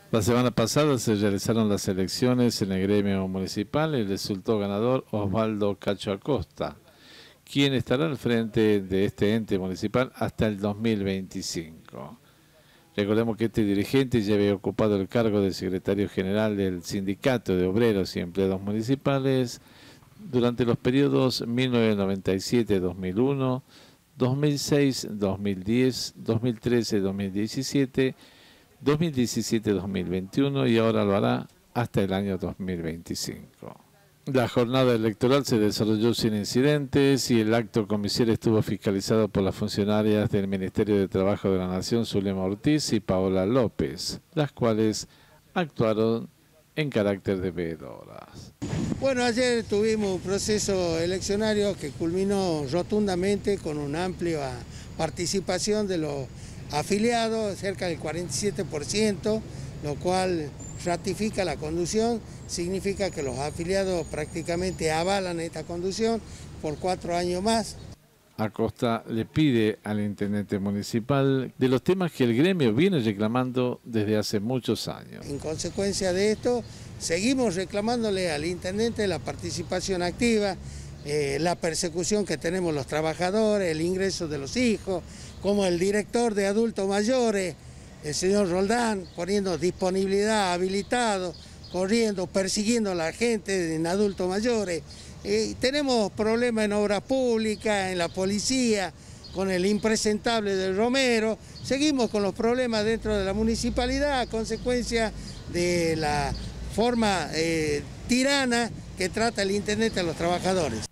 La semana pasada se realizaron las elecciones en el gremio municipal y resultó ganador Osvaldo Cacho Acosta, quien estará al frente de este ente municipal hasta el 2025. Recordemos que este dirigente ya había ocupado el cargo de secretario general del Sindicato de Obreros y Empleados Municipales durante los periodos 1997-2001, 2006-2010, 2013-2017, 2017-2021 y ahora lo hará hasta el año 2025. La jornada electoral se desarrolló sin incidentes y el acto comicial estuvo fiscalizado por las funcionarias del Ministerio de Trabajo de la Nación, Zulema Ortiz y Paola López, las cuales actuaron en carácter de veedoras. Bueno, ayer tuvimos un proceso eleccionario que culminó rotundamente con una amplia participación de los afiliados, cerca del 47%, lo cual ratifica la conducción, significa que los afiliados prácticamente avalan esta conducción por 4 años más. Acosta le pide al intendente municipal de los temas que el gremio viene reclamando desde hace muchos años. En consecuencia de esto, seguimos reclamándole al intendente la participación activa, la persecución que tenemos los trabajadores, el ingreso de los hijos, como el director de adultos mayores, el señor Roldán, poniendo disponibilidad, habilitado, corriendo, persiguiendo a la gente en adultos mayores. Tenemos problemas en obras públicas, en la policía, con el impresentable del Romero. Seguimos con los problemas dentro de la municipalidad a consecuencia de la forma tirana que trata el intendente a los trabajadores.